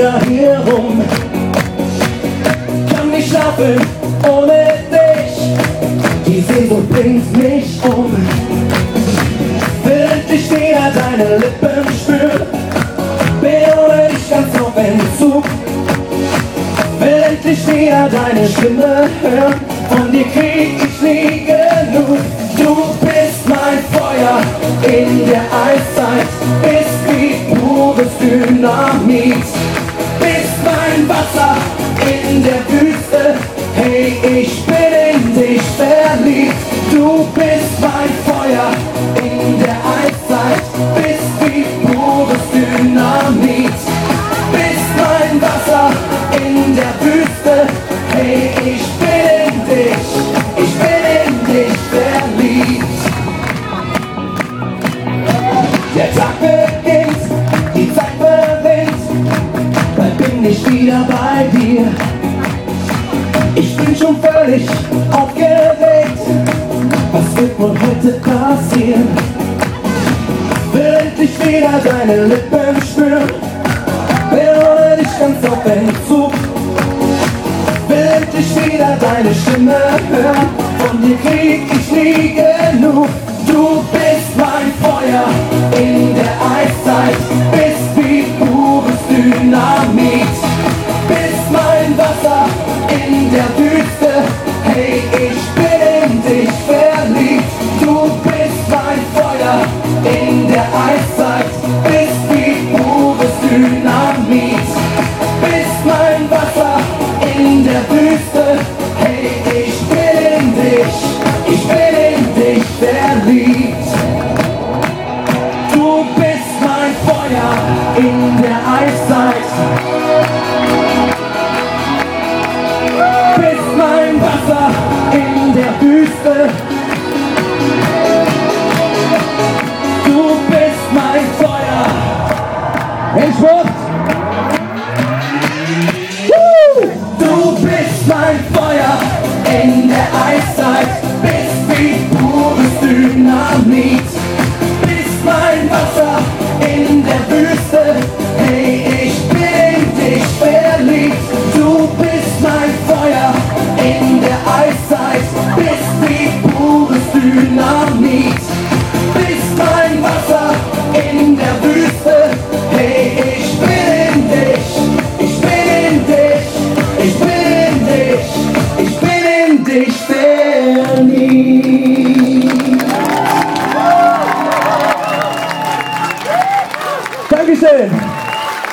wieder hier rum. Kann nicht schlafen ohne dich, die Sehnsucht bringt mich um. Will endlich wieder deine Lippen spüren, bin ohne dich ganz auf Entzug. Will endlich wieder deine Stimme hören, von dir krieg ich nie genug. Du bist mein Feuer in der Eiszeit, bist wie pures Dynamit. Bist mein Wasser in der Wüste, hey, ich bin in dich verliebt. Du bist mein Feuer in der Eiszeit, bist wie pures Dynamit. Bist mein Wasser in der Wüste, hey, ich bin in dich verliebt. Der Tag beginnt, die Zeit verrinnt, bald bin ich wieder bei dir. Ich bin schon völlig aufgeregt, was wird wohl heute passieren? Will endlich wieder deine Lippen spüren, will ohne dich ganz auf Entzug. Will endlich wieder deine Stimme hören, von dir krieg ich nie genug. Du bist mein Feuer in der Eiszeit, bist wie pures Dynamit. Bist mein Wasser in der Wüste, hey, ich bin in dich verliebt. Du bist mein Feuer in der Eiszeit, bist wie pures Dynamit. Bist mein Wasser in der Wüste, hey, ich bin in dich verliebt. Du bist mein Feuer in der Eiszeit, bist mein Wasser in der Wüste. Du bist mein Feuer. Endspurt! Du bist mein Feuer in der Eiszeit, bist wie pures Dynamit. Bist mein Wasser in der Wüste, hey, ich bin in dich verliebt. Du bist mein Feuer in der Eiszeit, bist wie pures Dynamit. Bist mein Wasser in der Wüste, hey, ich bin in dich, ich bin in dich, ich bin in dich, ich bin in dich verliebt. Dankeschön.